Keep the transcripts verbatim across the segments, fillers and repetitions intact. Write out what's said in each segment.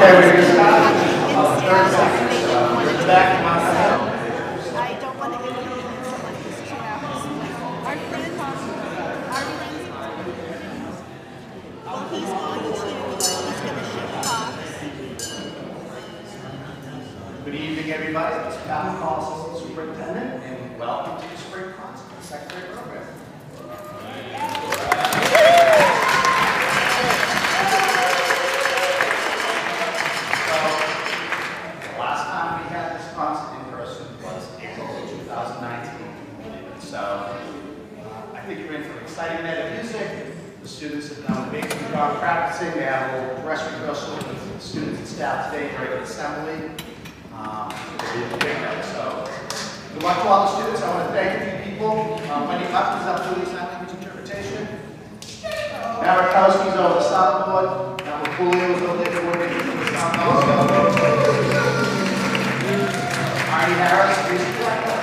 Okay, we're going to start uh, third section. So you're in the back of my house. I don't want to get into like this two hours. Our friend, our friend, well, he's going to, he's going to ship Fox. Good evening, everybody. It's Captain Paul, Assistant Superintendent, and welcome to the Spring Concert, the second grade program. So, uh, I think you're in for an exciting night of music. The students have done an amazing job practicing. They have a little dress rehearsal with the students and staff today during the assembly. Um, it's a big night. So, good luck to all the students. I want to thank a few people. Um, Wendy Huff is up doing sign language interpretation. Marikowski's over the soundboard. Now, Julio's over there coordinating the soundboard. Arnie Harris, music director.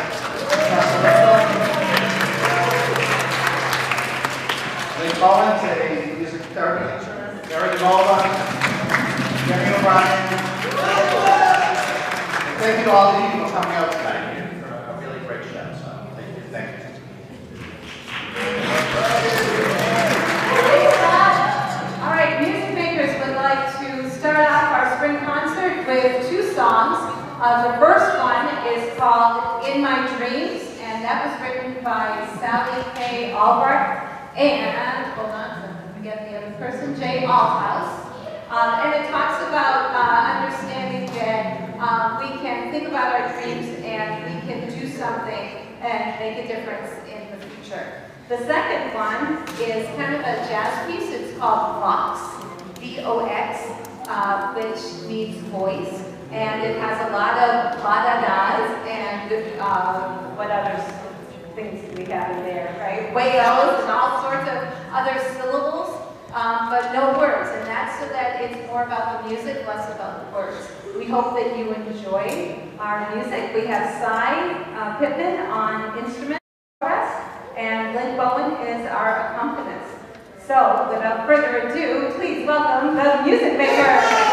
Lynn Collins, a music therapy teacher. Gary Mulva, Jenny O'Brien. And thank you to all of you for coming out tonight for a really great show. So thank you. Thank you. All right, music makers would like to start off our spring concert with two songs. Uh, the first one is called In My Dreams, and that was written by Sally K. Albrecht and, hold on, I forget the other person, Jay Althouse. Um, and it talks about uh, understanding that um, we can think about our dreams and we can do something and make a difference in the future. The second one is kind of a jazz piece. It's called Vox, V O X, uh, which means voice. And it has a lot of la-da-das and uh, what other things do we have in there, right? Whales and all sorts of other syllables, um, but no words. And that's so that it's more about the music, less about the words. We hope that you enjoy our music. We have Cy uh, Pittman on instruments for us, and Lynn Bowen is our accompanist. So, without further ado, please welcome the music maker.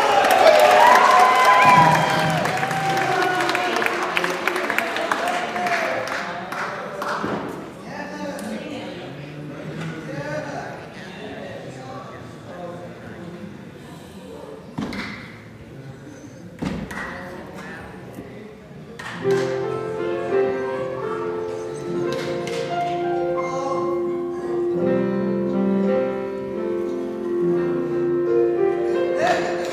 Hey!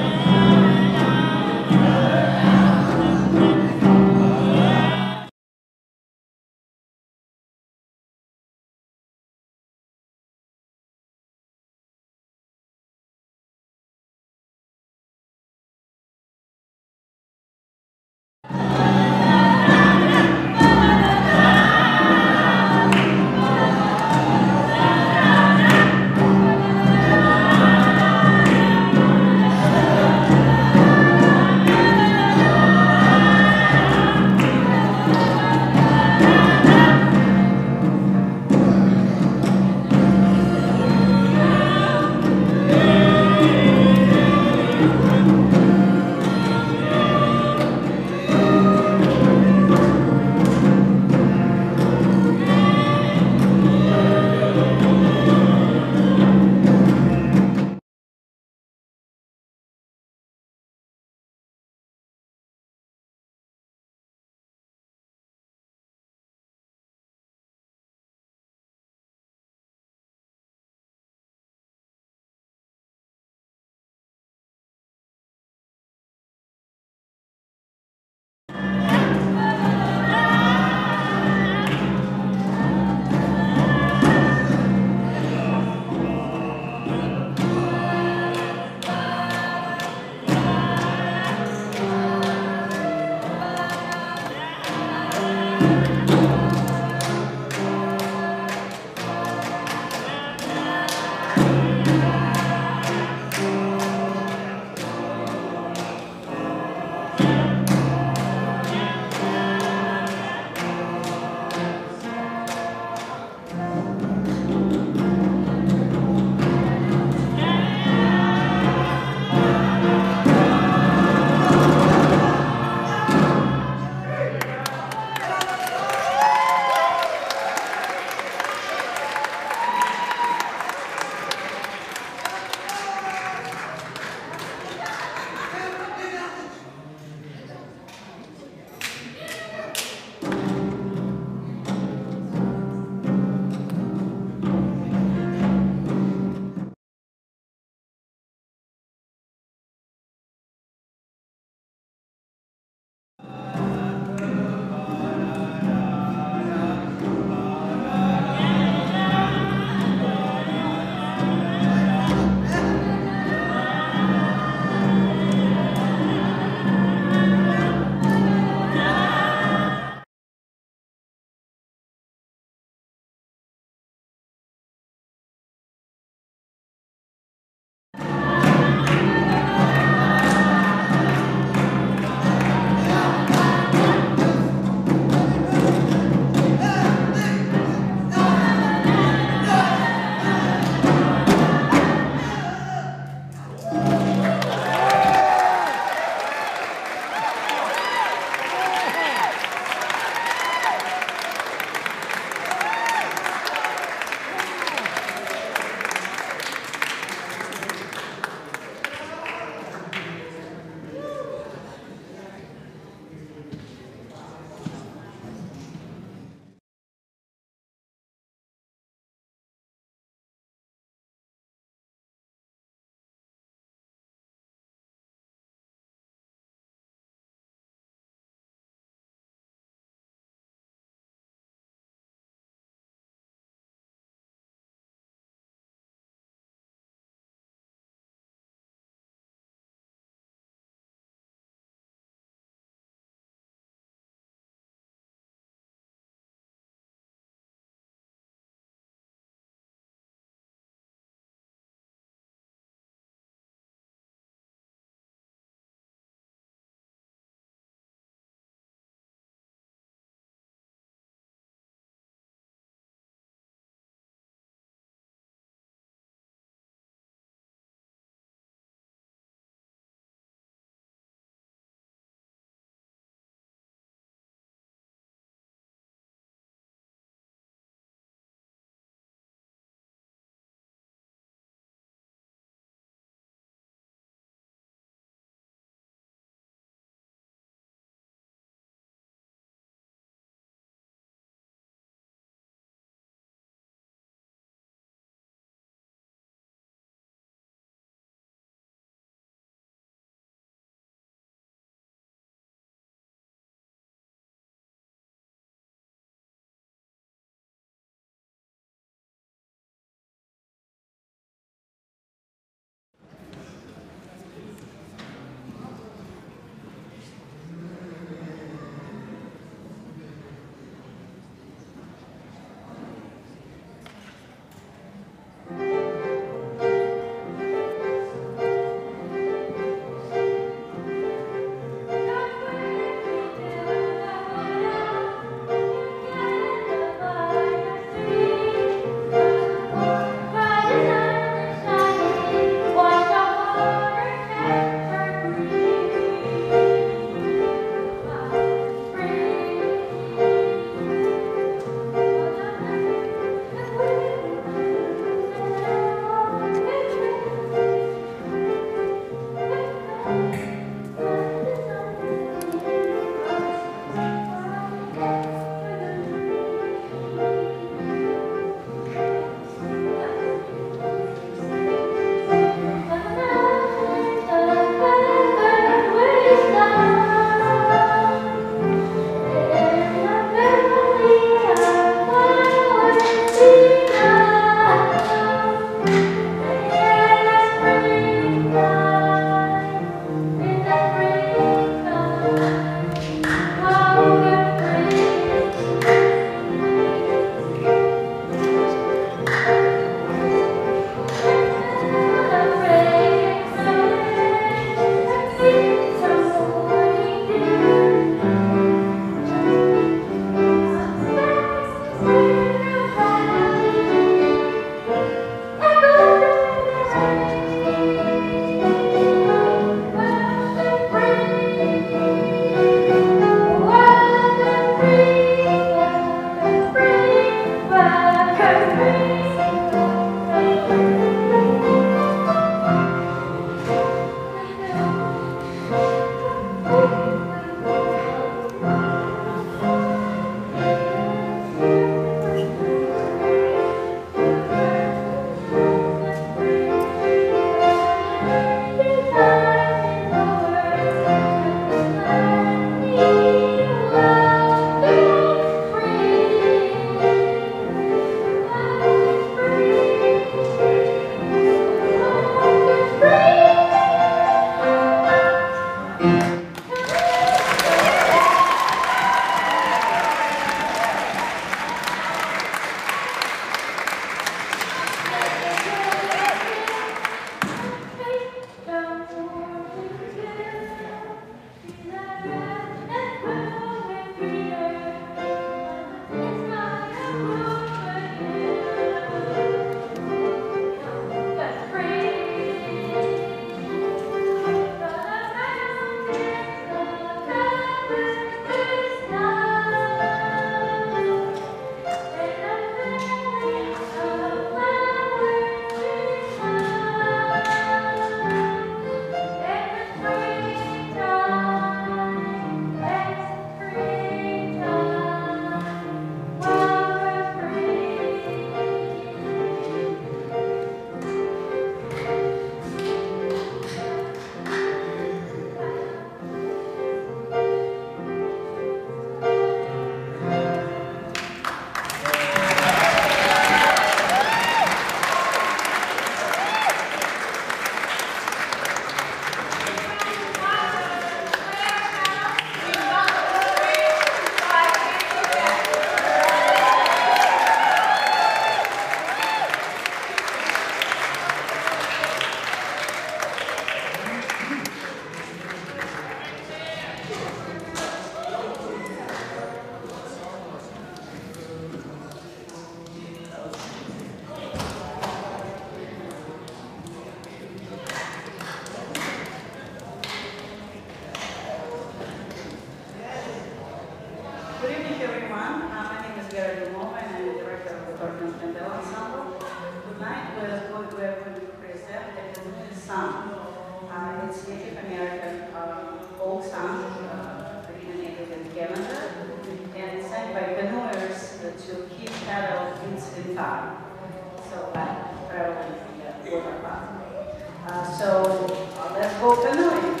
everyone. Uh, my name is Vera Dumova, and I'm the director of the Perkins Handbells ensemble. Tonight we're going, we're going to present the Canoe Song. Uh, it's Native American uh, folk song uh, originated in Canada, and it's sang by canoers to keep cattle in time. So uh, traveling from the river path. Uh, so uh, let's go canoeing.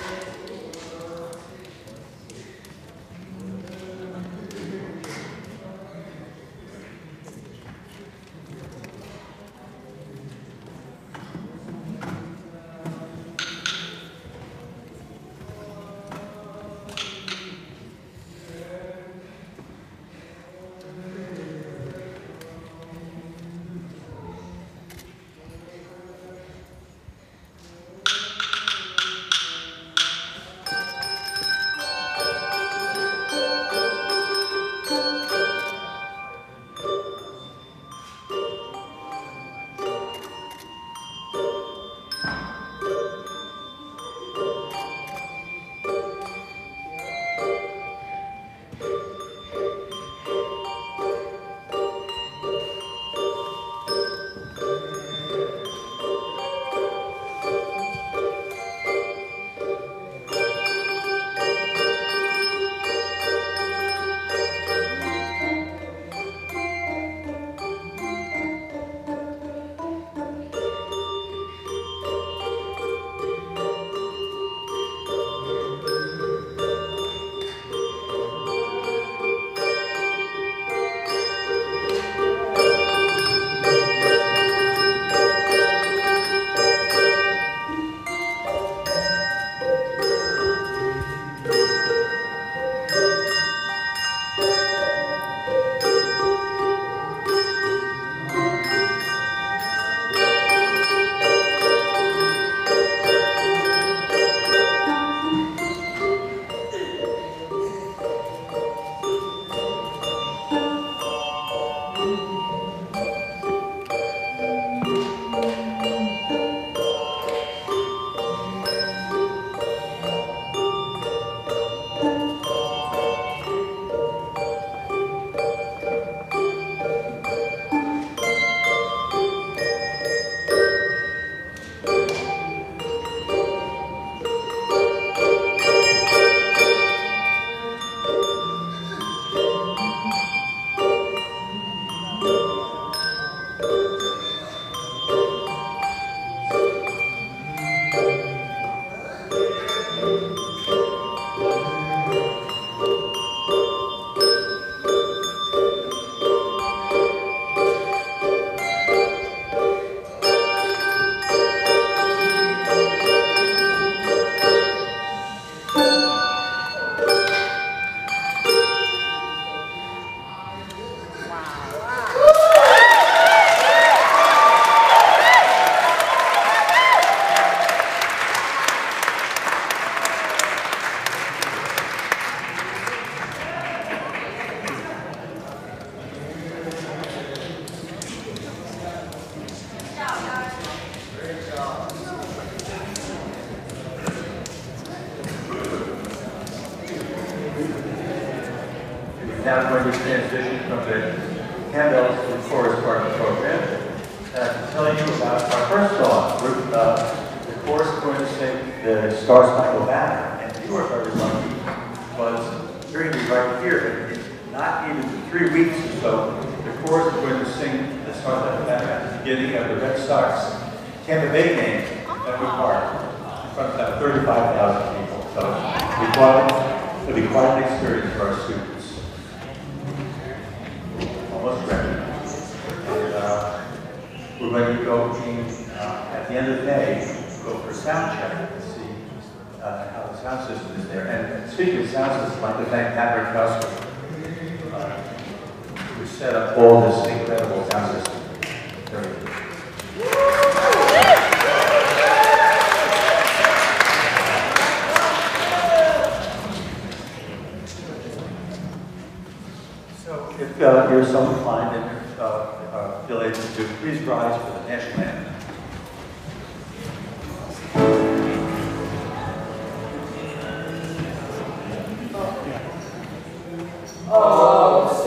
Now going to transition from the Handbells to the chorus part of the program. And I can tell you about our first song. We're, uh, the chorus is going to sing The Star Spangled Banner, and you are very lucky was hearing me right here, but in not even three weeks or so, the chorus is going to sing The Star Spangled Banner at the beginning of the Red Sox Tampa Bay game at Wood Park in front of about thirty-five thousand people. So we thought it'll be quite an experience for our students. Almost ready. And, uh, we're going to go in, uh, at the end of the day, go for a sound check to see uh, how the sound system is there. And speaking of sound system, I'd like to thank Patrick Custer, uh, who set up all this incredible sound system. Very good. So if uh, you're so inclined and uh, uh, feel able to, please rise for the national anthem. Oh,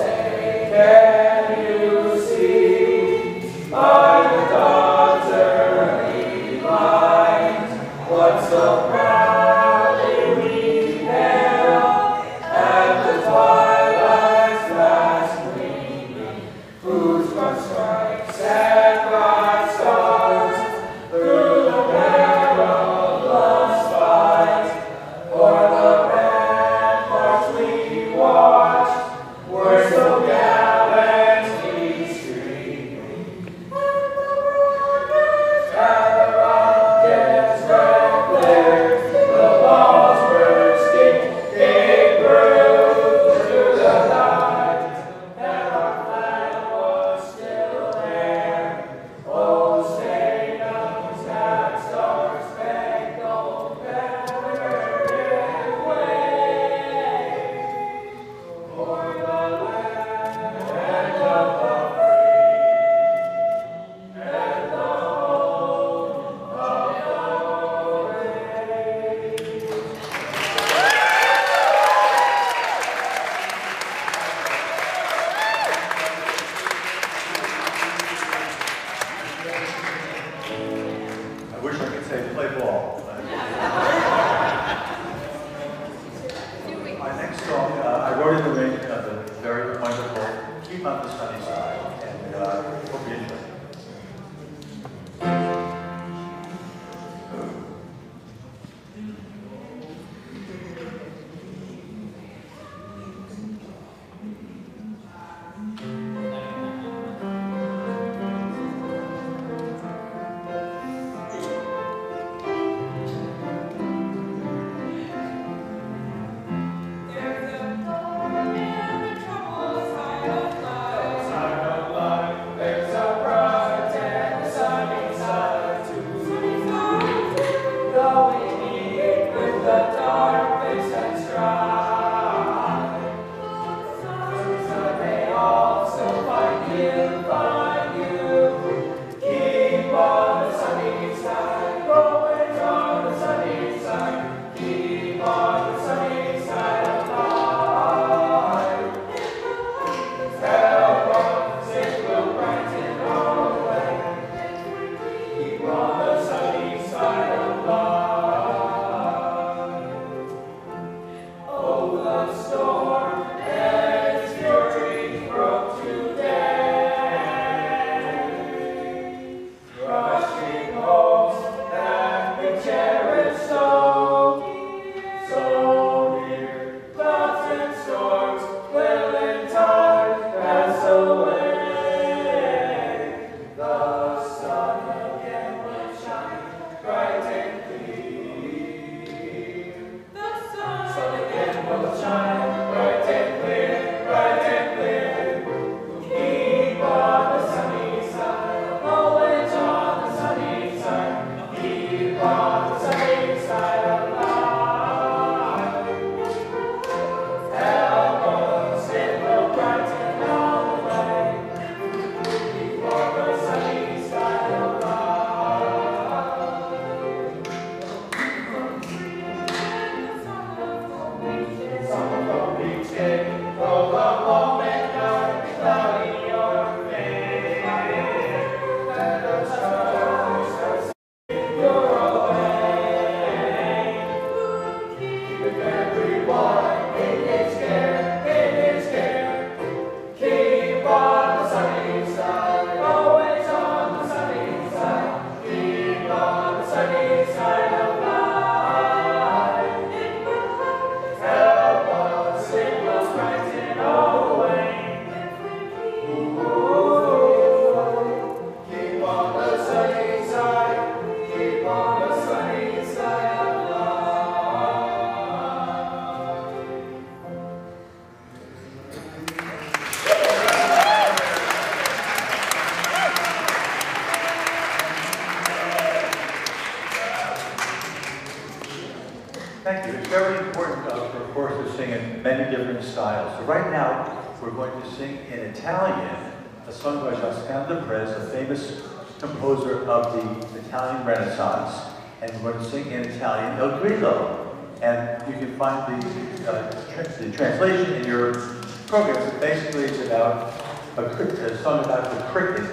Thank you. It's very important uh, for a course to sing in many different styles. So right now, we're going to sing in Italian, a song by Josquin de Prez, a famous composer of the Italian Renaissance. And we're going to sing in Italian, El Grillo. And you can find the, uh, tra the translation in your programs. Basically, it's about a, a song about the cricket,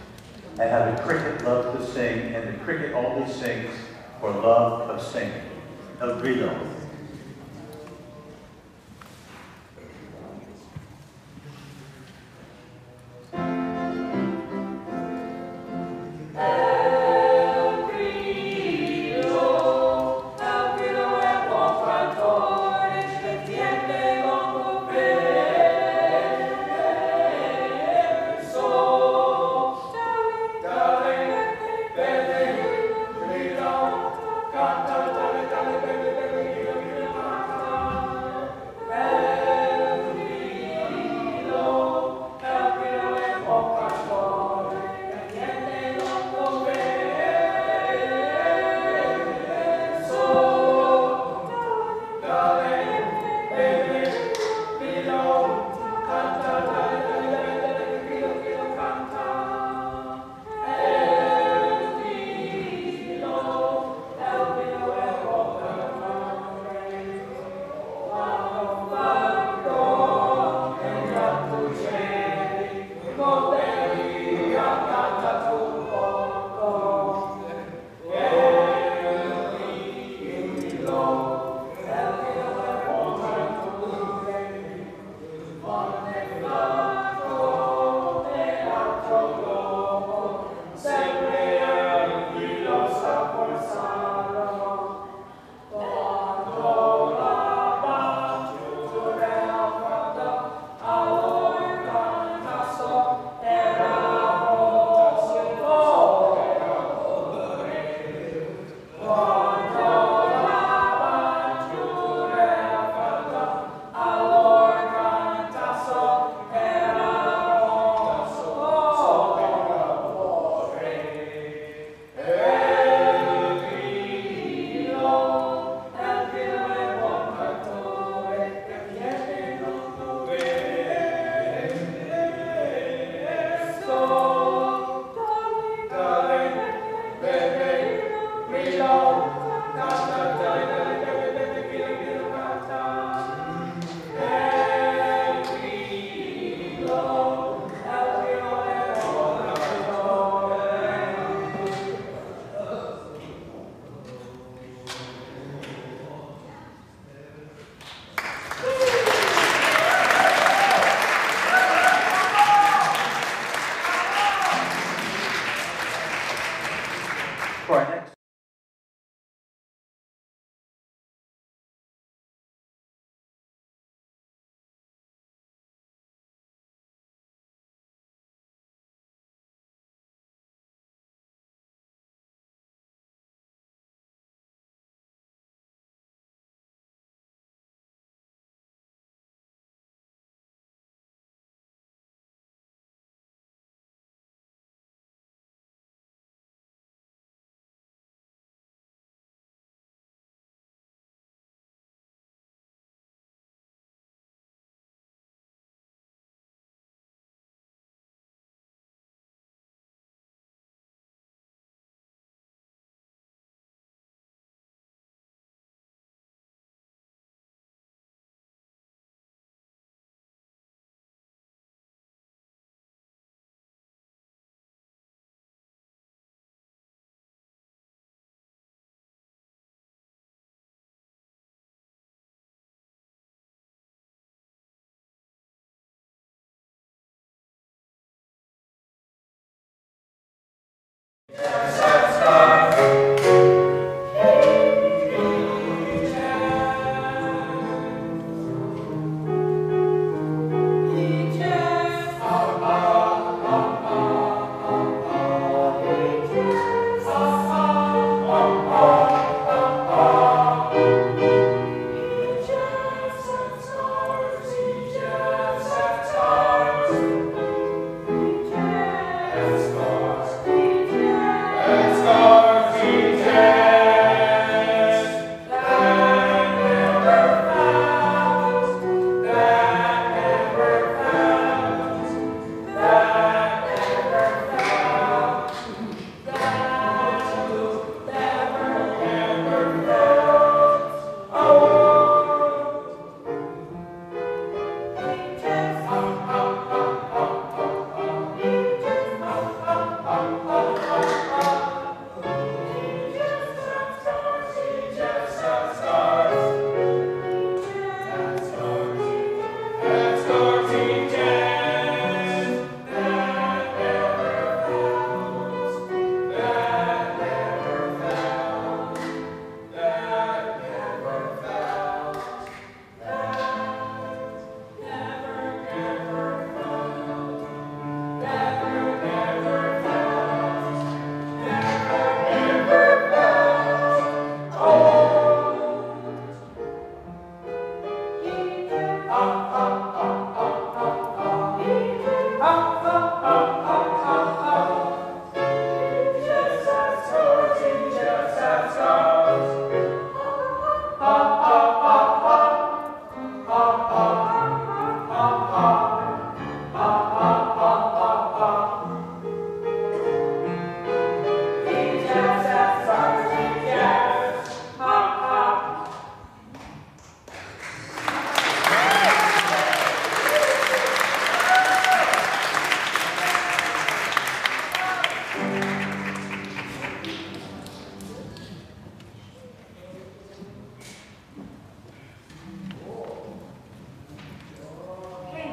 and how the cricket loves to sing, and the cricket only sings for love of singing. El Grillo. Canta, canta, canta, canta, canta, canta, So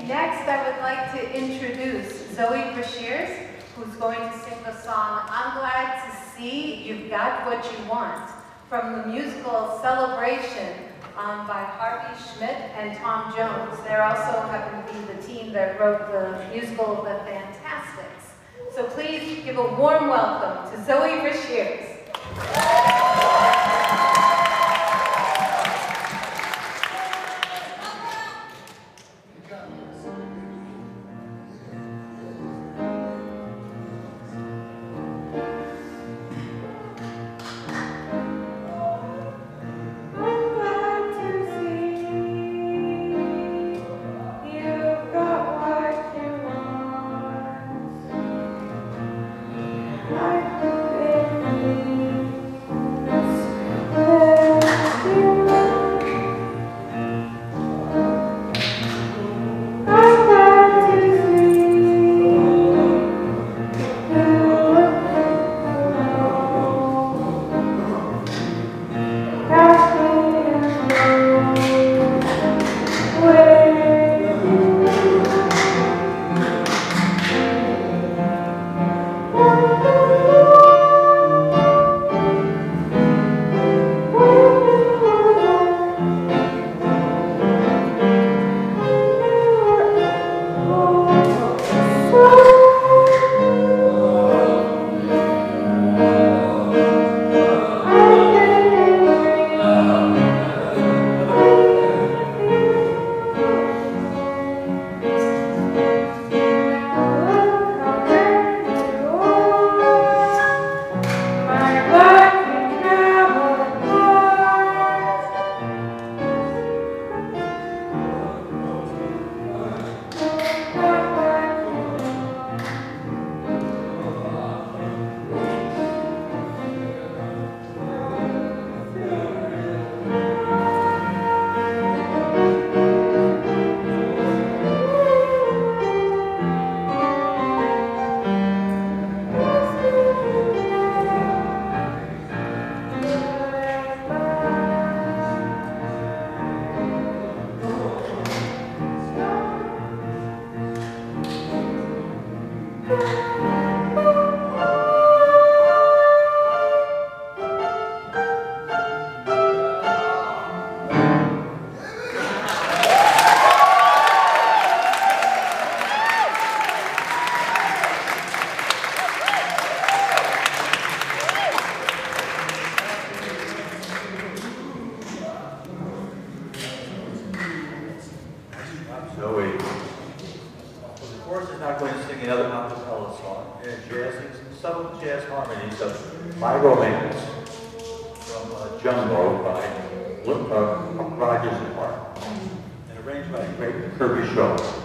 Next, I would like to introduce Zoe Brashears, who's going to sing the song, I'm Glad to See You've Got What You Want, from the musical Celebration um, by Harvey Schmidt and Tom Jones. They also happen to be the team that wrote the musical The Fantastics. So please give a warm welcome to Zoe Brashears. Zoe. Well, the chorus is not going to sing another acapella song. They're jazzing some subtle jazz harmonies of My Romance from uh, Jumbo by uh, Rogers and Hart, and arranged by the great Kirby Shaw.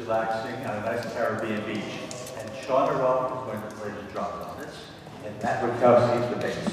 relaxing on a nice Caribbean beach. And Sean Ralph is going to play the drums on this, and Matt Rutkowski is the bass.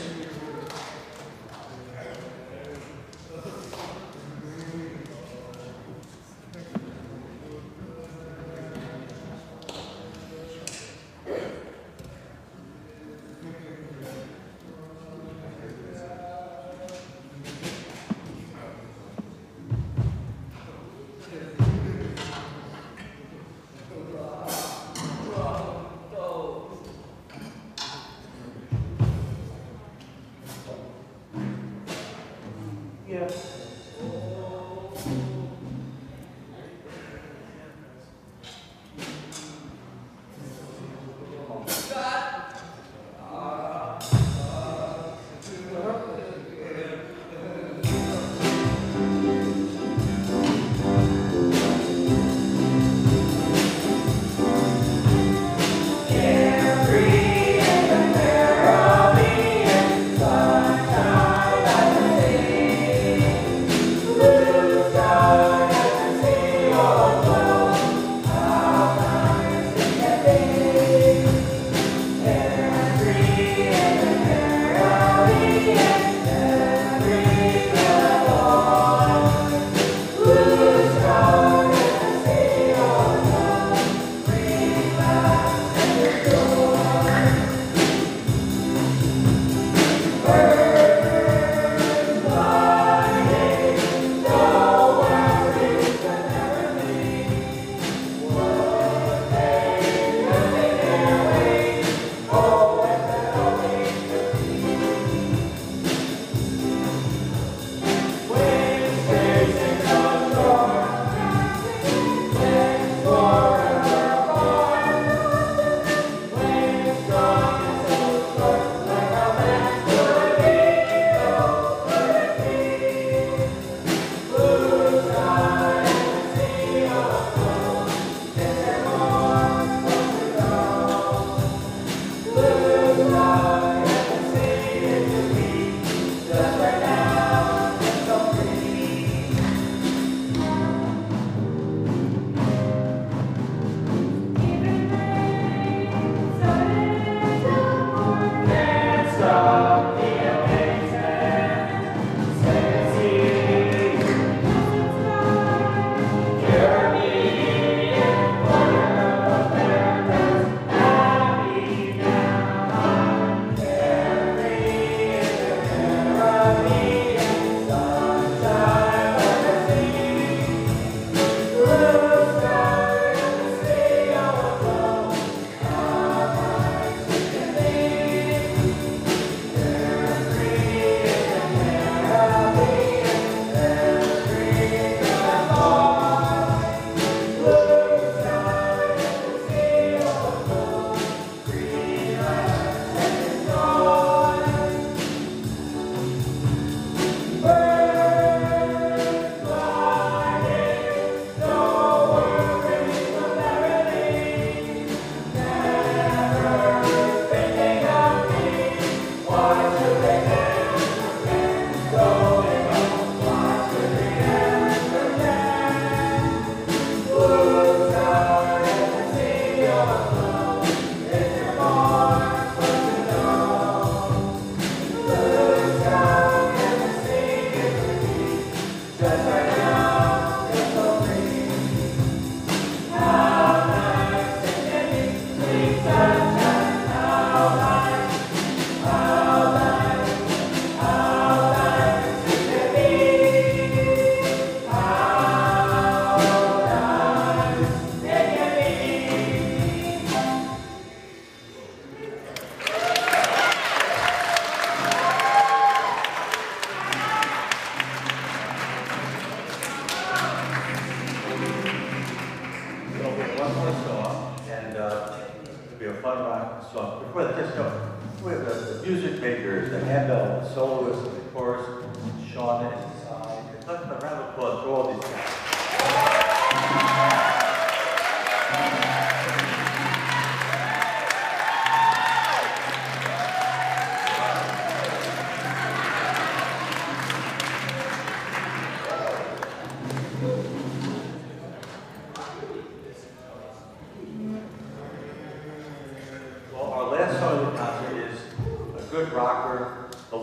Before the just go, we have the, the music makers, the Handbells, the soloists, and the chorus, Sean and his side. Let's have a round of applause for all these guys.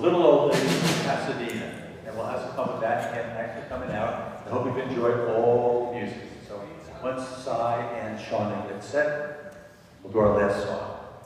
little old lady from Pasadena. And we'll have some fun with that. And thanks for coming out. I hope you've enjoyed all the music. So once Cy and Shauna get set, we'll do our last song.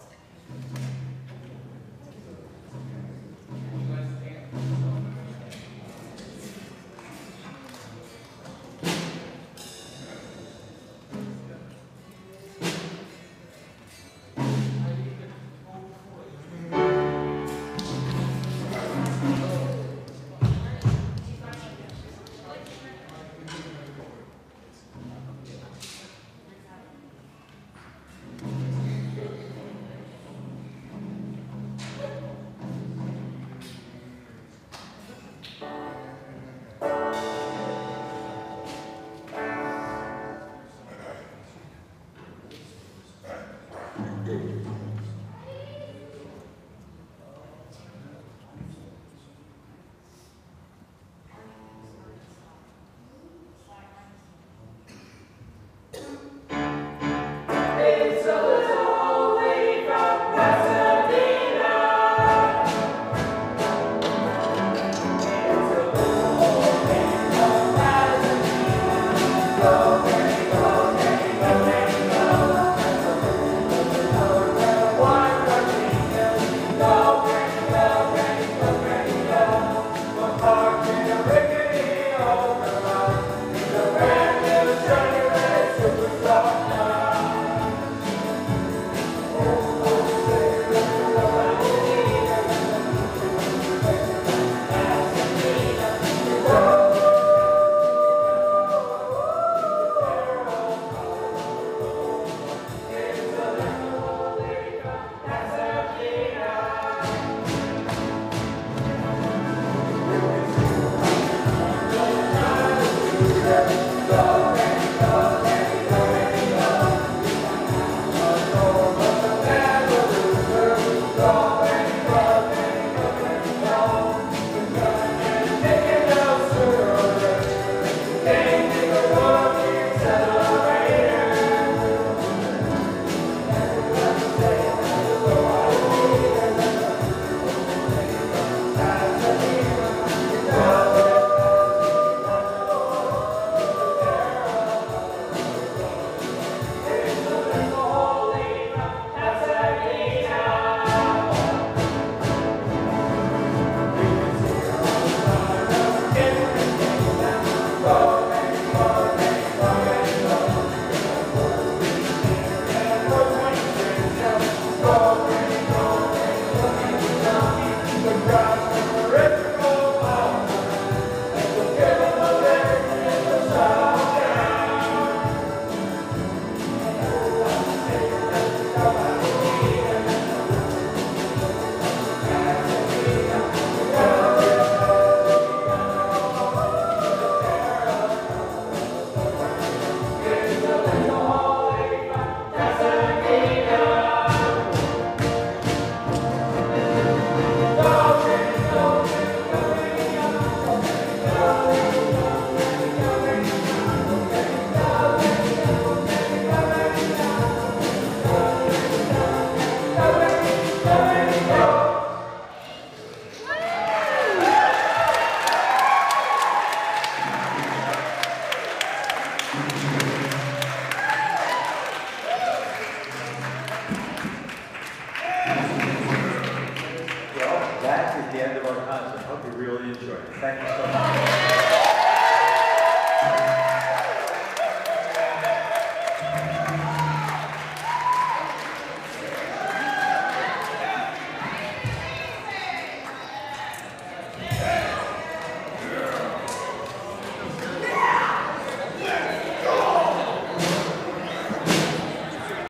That is the end of our concert. I hope you really enjoyed it. Thank you so much.